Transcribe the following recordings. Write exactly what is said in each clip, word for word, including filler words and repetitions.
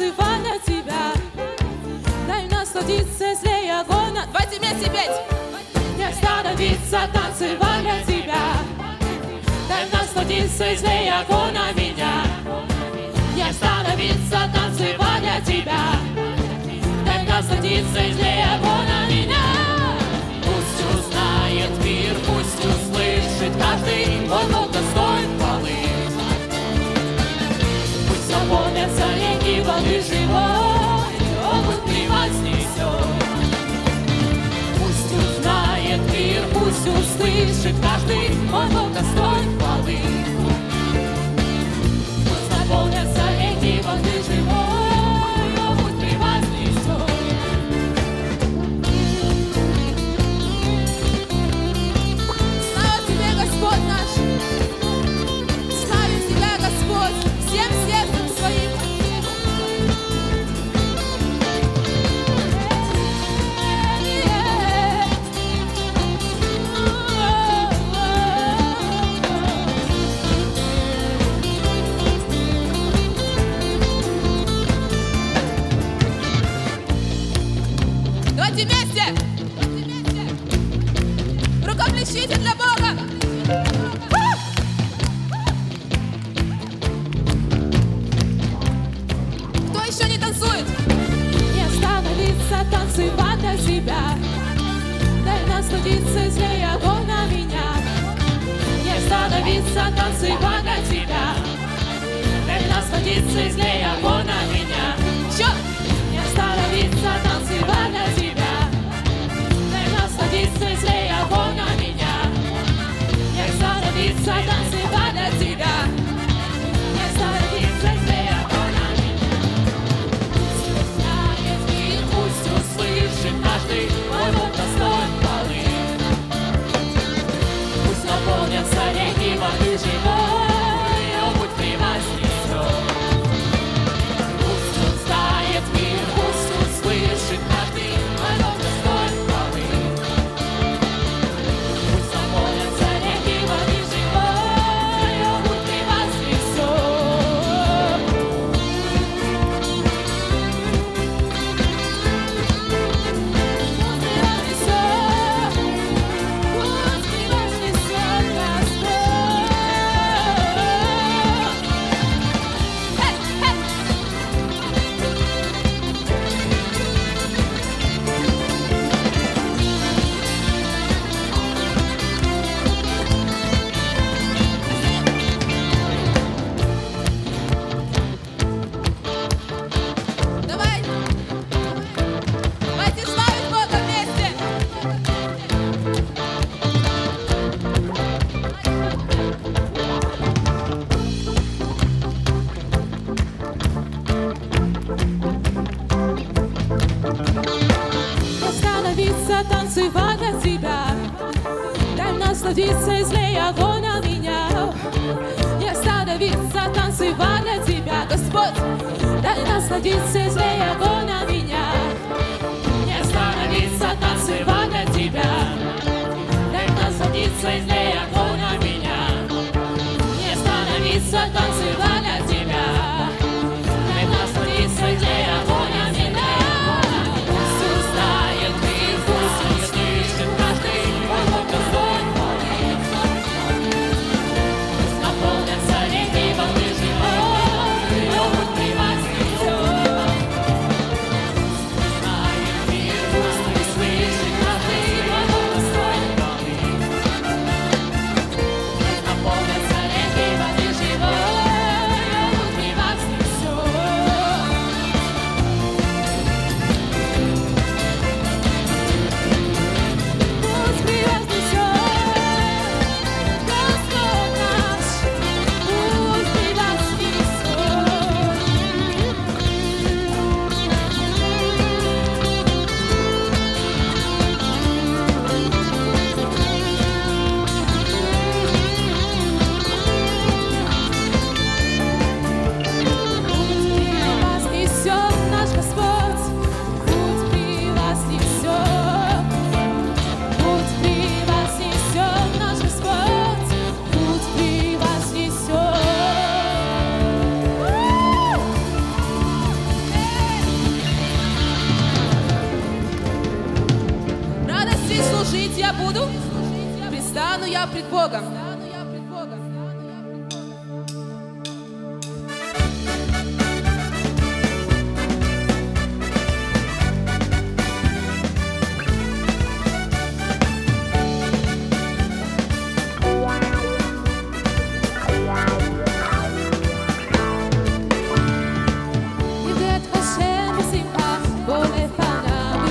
танцевать для тебя. Дай насладиться злей огонь. Давайте вместе петь. Не остановиться, танцевать для тебя. Дай насладиться злей огонь на меня. Не остановиться, танцевать для тебя. Дай насладиться злей огонь на меня. Пусть узнает мир, пусть услышит каждый, он Бог достоин хвалы. Пусть наполнятся реки воды живой, он внутри вознесет. Пусть узнает мир, пусть услышит каждый, он Бог достоин хвалы. Пусть наполнятся реки воды живой, он внутри вознесет. Слава тебе, Господь наш! Славим тебя, Господь, всем сердцем своим! Давайте вместе! Рукоплещите для Бога! Кто еще не танцует? Не остановиться, танцевать для себя. Дай насладиться злей огонь на меня. Не остановиться, танцевать для тебя. Дай насладиться злей огонь на меня. Еще! Не остановиться, танцевать для тебя. Дай насладиться злей огонь на меня. Не остановиться, танцевать для тебя. Не остановиться злей огонь на меня. Пусть узнает мир, пусть услышит каждый, мой Бог достоин хвалы. Пусть наполнятся реки воды живой, он путь превознесет. Пусть узнает мир, пусть услышит каждый, мой Бог достоин хвалы. Пусть наполнятся реки воды живой, он путь превознесет. Пусть превознесет Господь. Эй, эй! Давай! Давайте славить Бога вместе! Остановиться, танцевать для тебя. Дай насладиться злей огонь на меня. Не остановиться, танцевать для тебя, Господь. Дай насладиться злей огонь на меня. Не остановиться, танцевать для тебя. Дай насладиться злей огонь на меня. Не остановиться, танцевать для тебя. Дай насладиться злей огонь на меня. Пусть узнает мир, пусть услышит каждый, мой Бог достоин хвалы. Пусть наполнятся реки воды живой, он путь превознесет. Пусть узнает мир, пусть услышит каждый, мой Бог достоин хвалы. я пред Богом.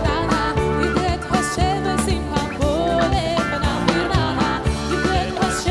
Hashem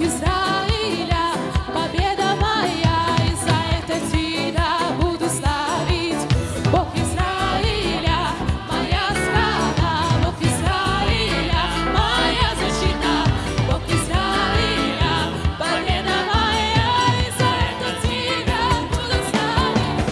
Израиля, победа моя, и за это тебя буду славить. Бог Израиля, моя страна, Бог Израиля, моя защита, Бог Израиля, победа моя, и за это тебя буду славить.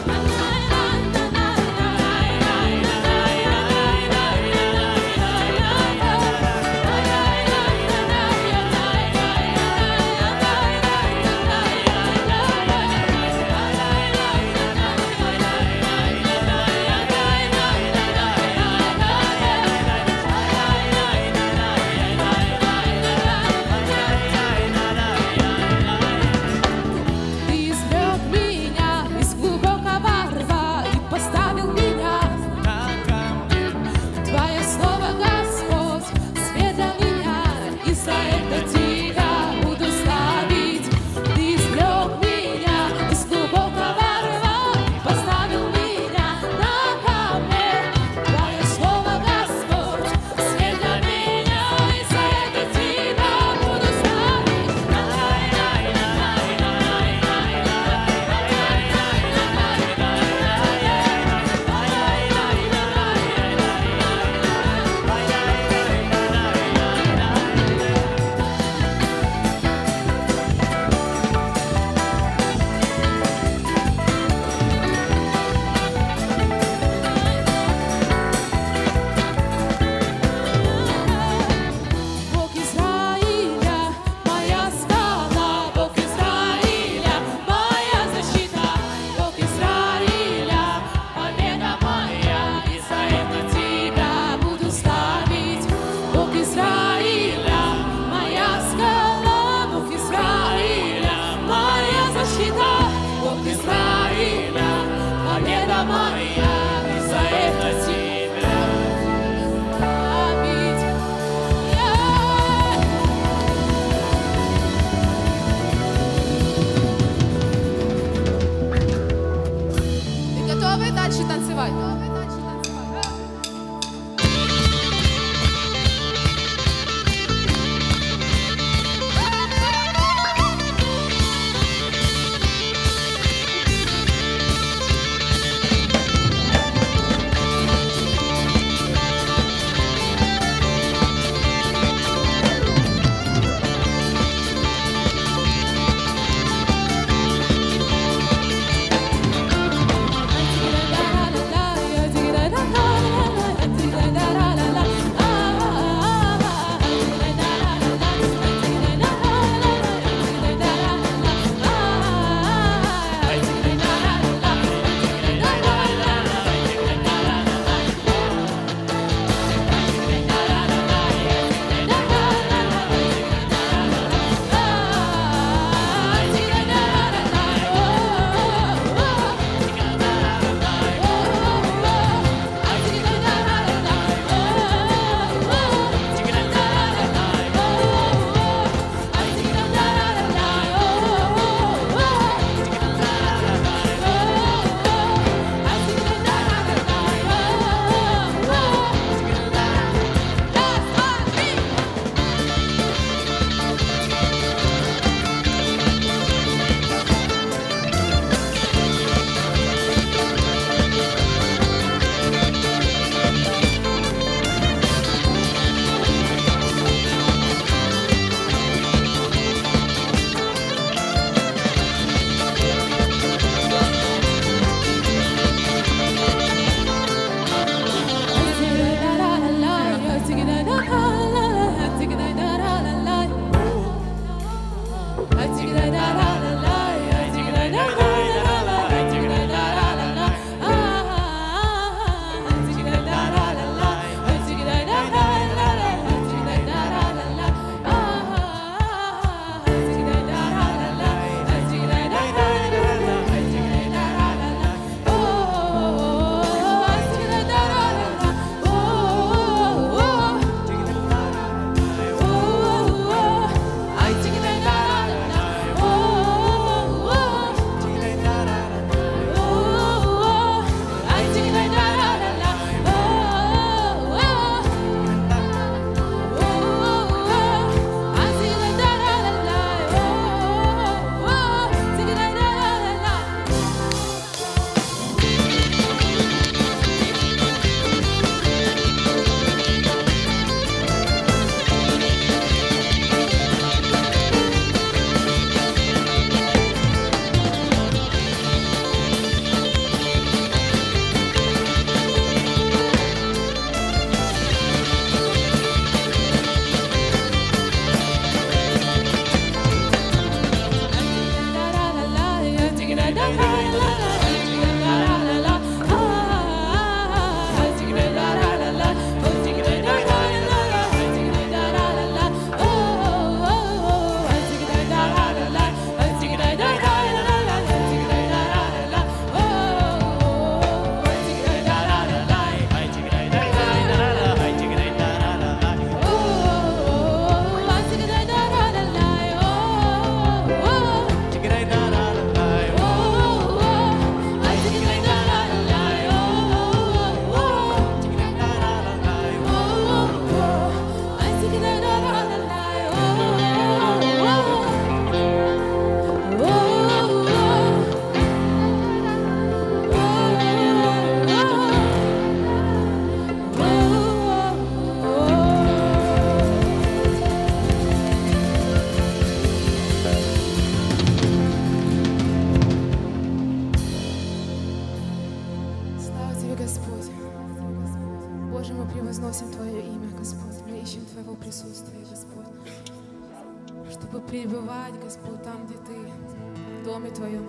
чтобы пребывать, Господь, там, где Ты, в доме Твоем.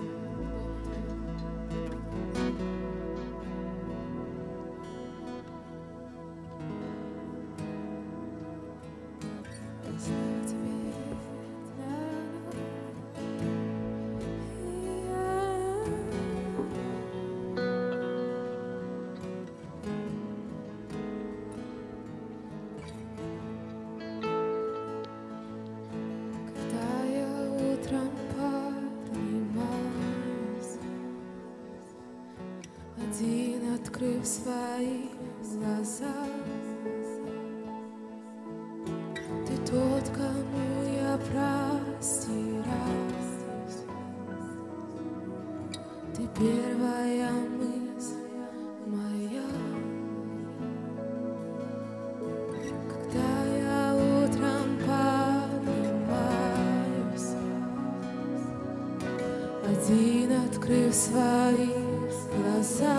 Один, открыв свои глаза, Ты тот, кому я простираюсь. Ты первая мысль моя, когда я утром поднимаюсь. Один, открыв свои глаза,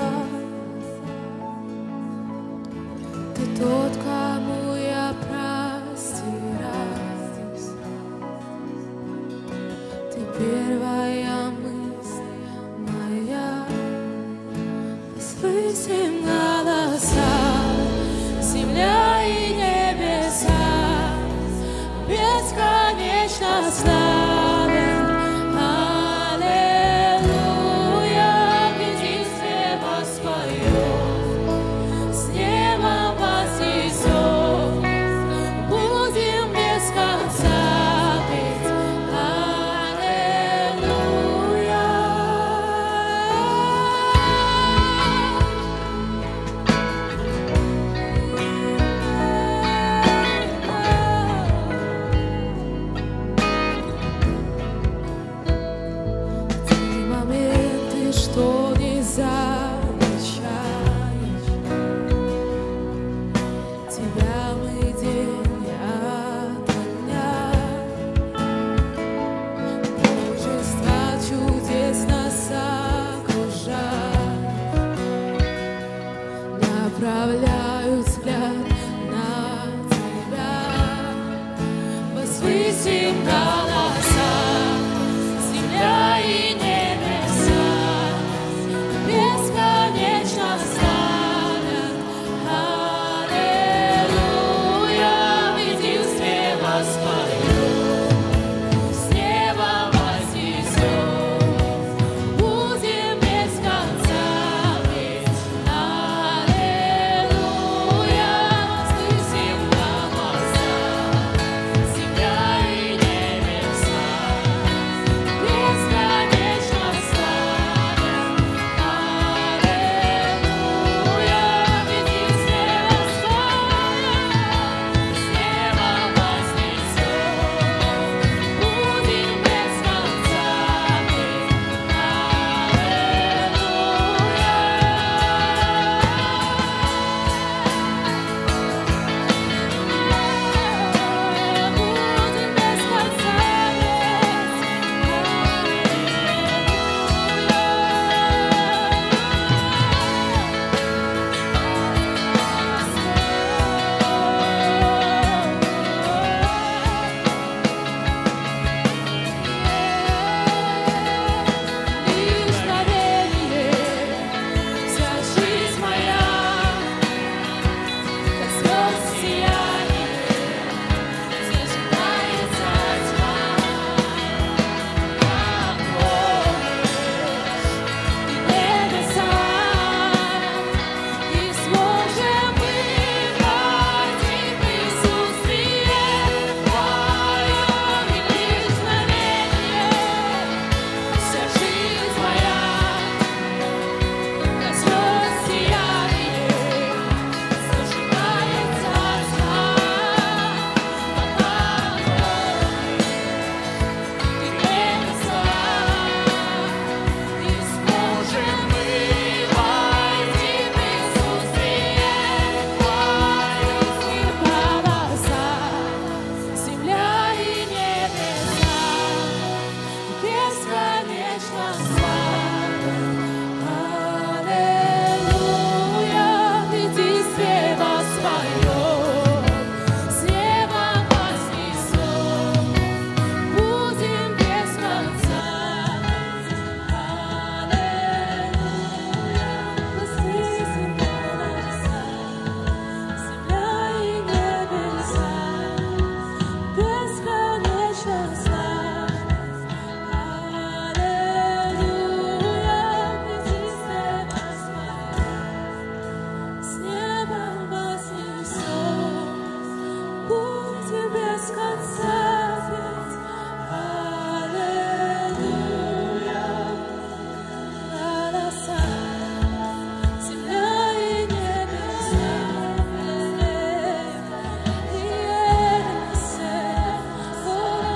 Ты тот, кому я простираюсь. Ты первая мысль моя. Возвысим голоса, земля и небеса, бесконечно славен. Что не замечаешь, Тебя мы день ото дня. Множество чудес нас окружают, направляют взгляд на Тебя. Возвысим голоса, земля и небеса, бесконечно славят. Аллилуйя, в единстве воспоем, с неба вознесем, будем без конца петь. Аллилуйя, возвысим голоса, земля и небеса, бесконечно славят. С неба вознесем.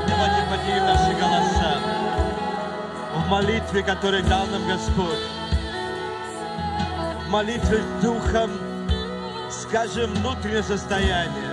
Давайте поднимем наши голоса в молитве, которую дал нам Господь. В молитве Духом скажем внутреннее состояние.